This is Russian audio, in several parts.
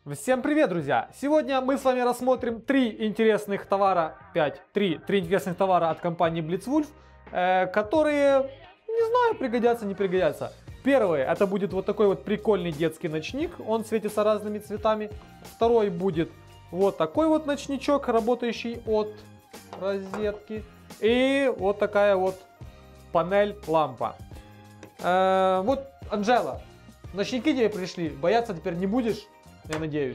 Всем привет, друзья! Сегодня мы с вами рассмотрим три интересных товара от компании Blitzwolf, которые, не знаю, пригодятся, не пригодятся. Первый, это будет вот такой вот прикольный детский ночник, он светится разными цветами. Второй будет вот такой вот ночничок, работающий от розетки. И вот такая вот панель-лампа. Вот, Анжела, ночники тебе пришли, бояться теперь не будешь? Я надеюсь.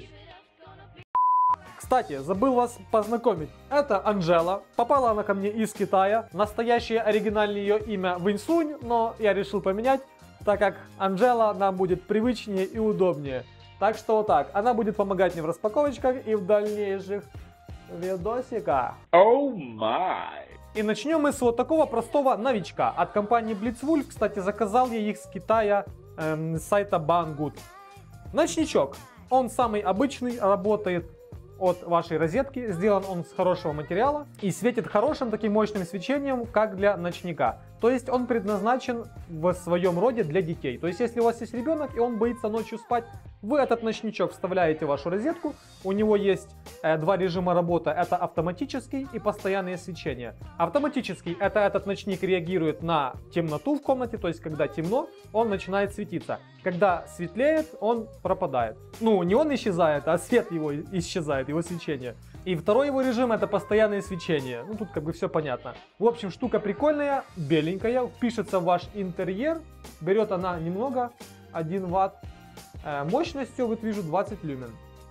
Кстати, забыл вас познакомить. Это Анжела. Попала она ко мне из Китая. Настоящее оригинальное ее имя Винсунь, но я решил поменять, так как Анжела нам будет привычнее и удобнее. Так что вот так. Она будет помогать мне в распаковочках и в дальнейших видосиках. Oh my. И начнем мы с вот такого простого новичка от компании Blitzwolf. Кстати, заказал я их с Китая, с сайта Banggood. Ночничок. Он самый обычный, работает от вашей розетки, сделан он с хорошего материала и светит хорошим таким мощным свечением, как для ночника. То есть он предназначен в своем роде для детей. То есть если у вас есть ребенок и он боится ночью спать, вы этот ночничок вставляете в вашу розетку. У него есть два режима работы. Это автоматический и постоянное свечение. Автоматический — это этот ночник реагирует на темноту в комнате, то есть когда темно, он начинает светиться. Когда светлеет, он пропадает. Ну, не он исчезает, а свет его исчезает, его свечение. И второй его режим — это постоянное свечение. Ну, тут как бы все понятно. В общем, штука прикольная, беленькая, впишется в ваш интерьер. Берет она немного, 1 ватт. Мощностью, вот вижу, 20 люмен.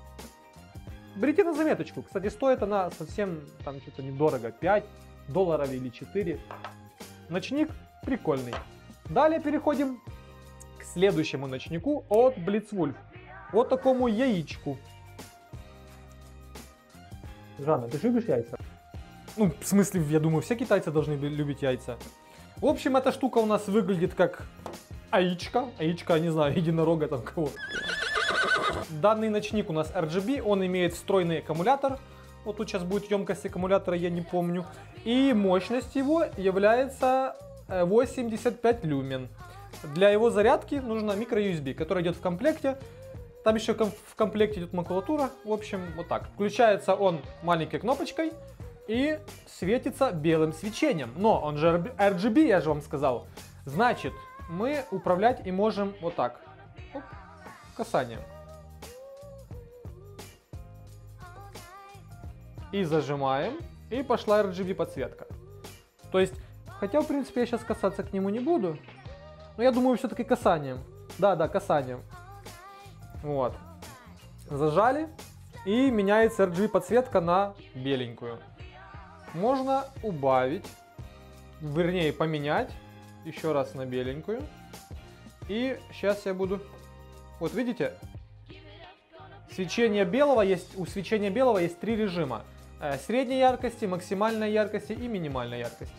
Берите на заметочку. Кстати, стоит она совсем, там что-то недорого, $5 или 4. Ночник прикольный. Далее переходим к следующему ночнику от Blitzwolf. Вот такому яичку. Жанна, ты же любишь яйца? Ну, в смысле, я думаю, все китайцы должны любить яйца. В общем, эта штука у нас выглядит как яичко. Яичко, не знаю, единорога там кого. Данный ночник у нас RGB, он имеет встроенный аккумулятор. Вот тут сейчас будет емкость аккумулятора, я не помню. И мощность его является 85 люмен. Для его зарядки нужна micro-USB, которая идет в комплекте. Там еще в комплекте идет макулатура. В общем, вот так. Включается он маленькой кнопочкой и светится белым свечением. Но он же RGB, я же вам сказал. Значит, мы управлять и можем вот так. Оп, касанием. И зажимаем. И пошла RGB подсветка. То есть, хотя в принципе я сейчас касаться к нему не буду. Но я думаю все-таки касанием. Да, касанием. Вот. Зажали. И меняется RGB подсветка на беленькую. Можно убавить. Вернее, поменять. Еще раз на беленькую. И сейчас я буду... Вот видите? Свечение белого есть... У свечения белого есть 3 режима. Средней яркости, максимальной яркости и минимальной яркости.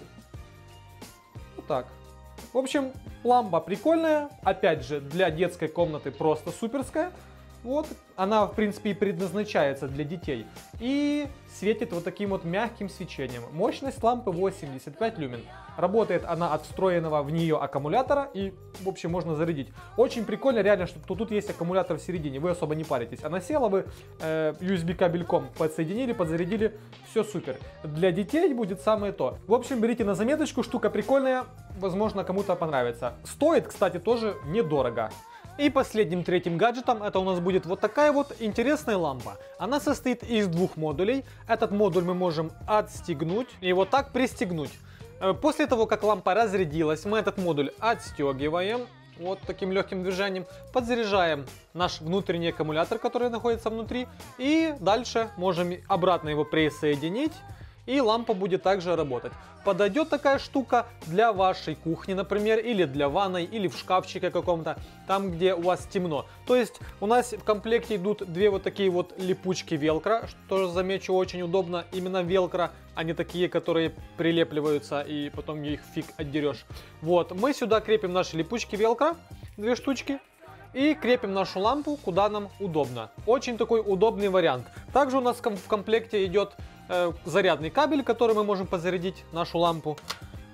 Вот так. В общем, лампа прикольная. Опять же, для детской комнаты просто суперская. Вот, она в принципе и предназначается для детей. И светит вот таким вот мягким свечением. Мощность лампы 85 люмен. Работает она от встроенного в нее аккумулятора. И, в общем, можно зарядить. Очень прикольно, реально, что тут есть аккумулятор в середине. Вы особо не паритесь. Она села, вы USB кабельком подсоединили, подзарядили. Все супер. Для детей будет самое то. В общем, берите на заметочку. Штука прикольная. Возможно, кому-то понравится. Стоит, кстати, тоже недорого. И последним третьим гаджетом это у нас будет вот такая вот интересная лампа. Она состоит из 2 модулей. Этот модуль мы можем отстегнуть и вот так пристегнуть. После того, как лампа разрядилась, мы этот модуль отстегиваем. Вот таким легким движением. Подзаряжаем наш внутренний аккумулятор, который находится внутри. И дальше можем обратно его присоединить. И лампа будет также работать. Подойдет такая штука для вашей кухни, например, или для ванной, или в шкафчике каком-то, там, где у вас темно. То есть у нас в комплекте идут 2 вот такие вот липучки велкро, что, замечу, очень удобно. Именно велкро, а не такие, которые прилепливаются и потом их фиг отдерешь. Вот, мы сюда крепим наши липучки велкро, 2 штучки. И крепим нашу лампу, куда нам удобно. Очень такой удобный вариант. Также у нас в комплекте идет зарядный кабель, который мы можем подзарядить нашу лампу.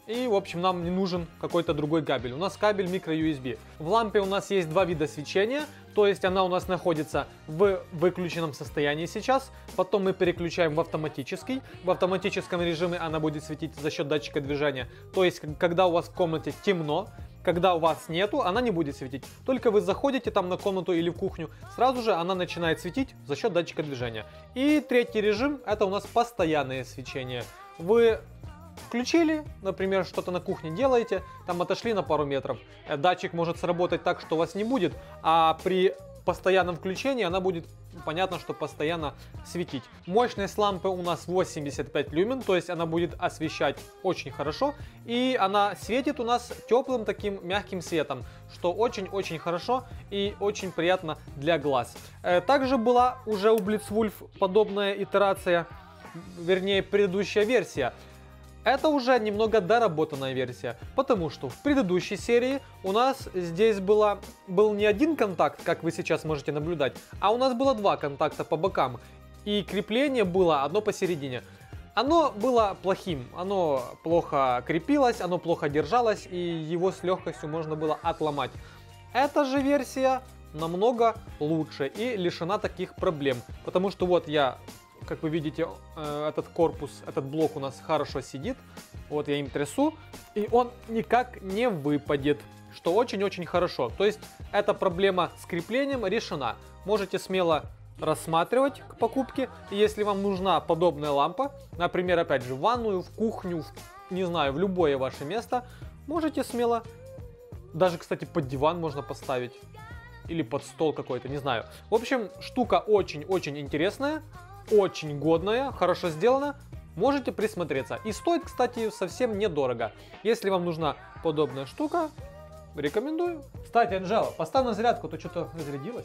И, в общем, нам не нужен какой-то другой кабель. У нас кабель micro-USB. В лампе у нас есть два вида свечения. То есть она у нас находится в выключенном состоянии сейчас. Потом мы переключаем в автоматический. В автоматическом режиме она будет светить за счет датчика движения. То есть, когда у вас в комнате темно, когда у вас нету, она не будет светить. Только вы заходите там на комнату или в кухню, сразу же она начинает светить за счет датчика движения. И третий режим, это у нас постоянное свечение. Вы включили, например, что-то на кухне делаете, там отошли на пару метров. Датчик может сработать так, что вас не будет, а при постоянном включении она будет, понятно, что постоянно светить. Мощность лампы у нас 85 люмен, то есть она будет освещать очень хорошо. И она светит у нас теплым таким мягким светом, что очень-очень хорошо и очень приятно для глаз. Также была уже у Blitzwolf подобная итерация, вернее предыдущая версия. Это уже немного доработанная версия, потому что в предыдущей серии у нас здесь был не один контакт, как вы сейчас можете наблюдать, а у нас было два контакта по бокам, и крепление было одно посередине. Оно было плохим, оно плохо крепилось, оно плохо держалось, и его с легкостью можно было отломать. Эта же версия намного лучше и лишена таких проблем, потому что вот я... Как вы видите, этот корпус, этот блок у нас хорошо сидит. Вот я им трясу, и он никак не выпадет, что очень-очень хорошо. То есть эта проблема с креплением решена. Можете смело рассматривать к покупке. И если вам нужна подобная лампа, например, опять же, в ванную, в кухню, не знаю, в любое ваше место, можете смело, даже, кстати, под диван можно поставить. Или под стол какой-то, не знаю. В общем, штука очень-очень интересная. Очень годная, хорошо сделана, можете присмотреться. И стоит, кстати, совсем недорого. Если вам нужна подобная штука, рекомендую. Кстати, Анжела, поставь на зарядку, а то что-то разрядилось.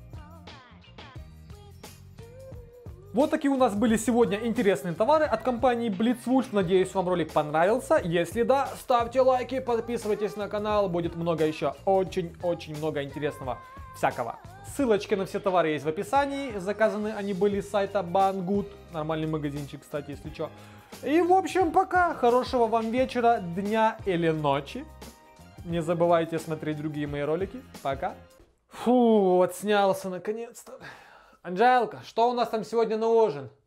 Вот такие у нас были сегодня интересные товары от компании Blitzwolf. Надеюсь, вам ролик понравился. Если да, ставьте лайки, подписывайтесь на канал. Будет много еще, очень-очень много интересного всякого. Ссылочки на все товары есть в описании. Заказаны они были с сайта Banggood. Нормальный магазинчик, кстати, если что. И, в общем, пока. Хорошего вам вечера, дня или ночи. Не забывайте смотреть другие мои ролики. Пока. Фу, отснялся наконец-то. Анжелка, что у нас там сегодня на ужин?